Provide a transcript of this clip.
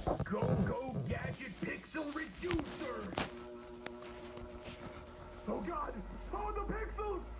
Go Gadget Pixel Reducer! Oh god! Oh, the pixels!